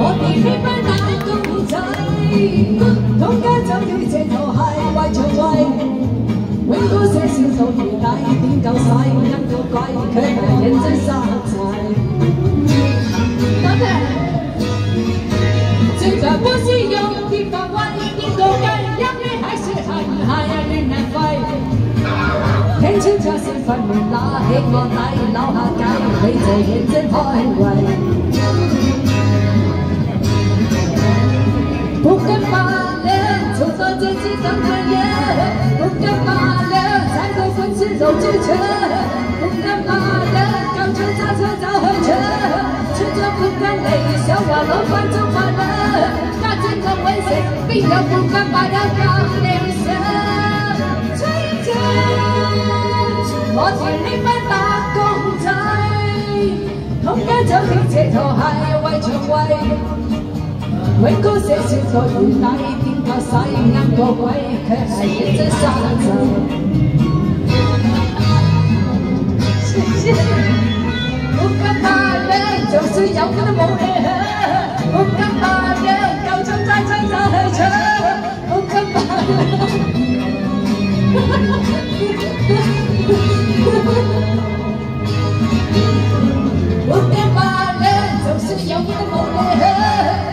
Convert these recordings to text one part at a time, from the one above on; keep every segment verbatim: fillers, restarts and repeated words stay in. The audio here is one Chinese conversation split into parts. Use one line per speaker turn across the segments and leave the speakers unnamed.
我哋呢班打工仔，當家就要這套係為場為，永高些少數餘底點夠使，因個鬼卻係認真殺柴。多謝。這個不是用地方為一個人，因為還是很還令人費。聽清楚先分明拿起我底，留下計，你就認真開胃。不幹嘛了，就做自己當個人。不幹嘛了，才夠分吃肉之車。不幹嘛了，高車揸車找合車。吃着不幹累，小話老闆就快樂。家境咁危險，必有不幹嘛的講理想。追着我哋呢班打工仔，同家就跳這套係為場為。永高些少在雨底，點夠使啱個鬼，卻係認真殺就。不幹嘛了，就算有佢都冇氣響。不幹嘛了，夠鐘齋追就去搶。不幹嘛了。不幹嘛了，就算有佢都冇氣響。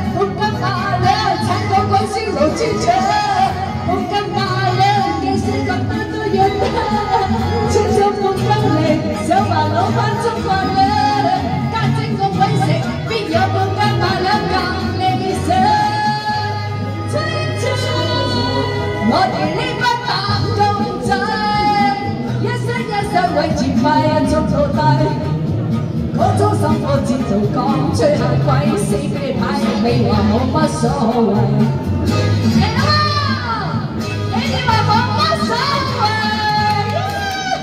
老支持，不幹嘛了，也是咁多都認得。青春不夠力，想話老闆中快樂。家境咁委食，邊有不幹嘛了咁理想？追着我哋呢班打工仔，一生一世為前輩做到底。嗰種生活節奏講吹下鬼死俾牌，你話冇乜所謂。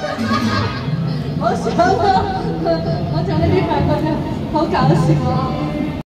我想啊，我就呢啲咪覺得好搞笑啊！